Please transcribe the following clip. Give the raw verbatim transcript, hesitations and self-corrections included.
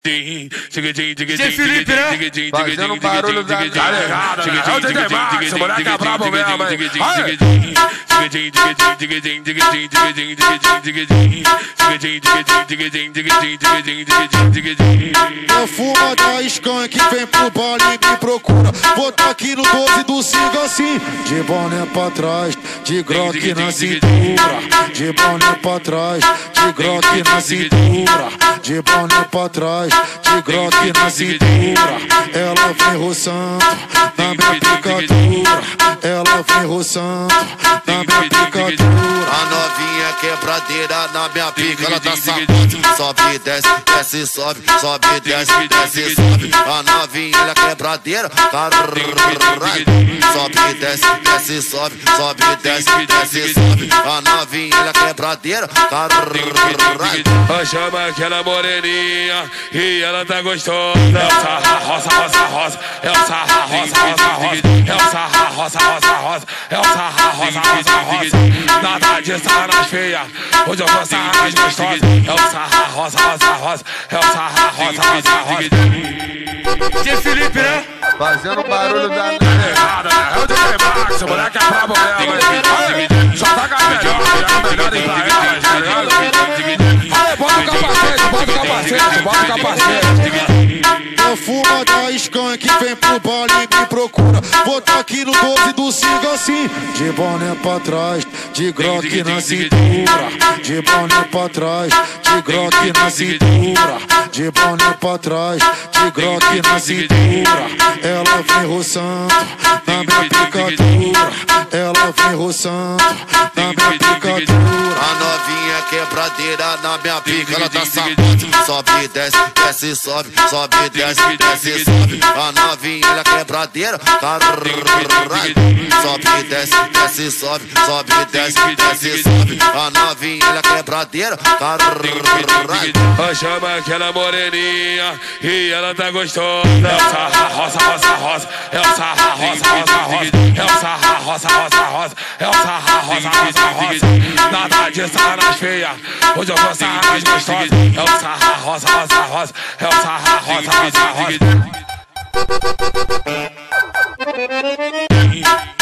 G Felipe, né? Fazendo barulho da carregada. É o D J Max, esse moleque é brabo mesmo, hein? Eu fumo da skunk, vem pro baile e me procura. Vou tá aqui no doze do Siga assim. De boné pra trás, de groque na cintura. De boné pra trás, de groque na cintura. De boné pra trás, de groque na cintura. Ela vem roçando na minha picadura. Ela vem roçando na minha picadura. A novinha quebradeira na minha pica, ela tá sacode. Sobe, desce, desce, sobe, sobe, desce, desce, sobe. A novinha ela é quebradeira, caralho. Sobe, desce, desce, sobe, sobe, desce, desce, sobe. A novinha ela é quebradeira, caralho. Chama aquela moreninha e ela tá gostosa. É o sarra, roça, roça, roça. É o sarra, roça, roça, roça. É o sarra, roça, roça, roça. É o sarra, roça, roça, roça. Nada de sarras feias, hoje eu vou sarrar mais gostosas. É o sarra, roça, roça, roça. É o sarra, roça, roça, roça. G Felipe, né? Fazendo barulho da carregada, né? É o D J Max, esse moleque é brabo mesmo, hein? Só tá com a melhor, a melhor em Israel, tá ligado? Aí, bota o capacete, bota o capacete, bota o capacete. Eu fumo da skunk, vem pro baile e me procura. Vou tá aqui no doze do Siga assim. De boné pra trás, de groque na cintura. De boné pra trás, de groque na cintura. De boné pra trás, de groque na cintura. Ela vem roçando na minha picadura. Ela vem roçando na minha picadura. A novinha quebradeira na minha pica, ela tá sacode. Sobe, desce, desce, sobe, sobe, desce, desce, sobe. A novinha ela é quebradeira, caralho. Sobe, desce, desce, sobe, sobe, desce, desce, sobe. A novinha ela é quebradeira, caralho. Chama aquela moreninha e ela tá gostosa. É o sarra, roça, roça, roça. É o sarra, roça, roça, roça. É o sarra, roça, roça, roça. É o sarra, roça, roça, roça. Nada de sarras feias, hoje eu vou sarrar mais gostosas. É o sarra, roça, roça, roça. É o sarra, roça, roça, roça.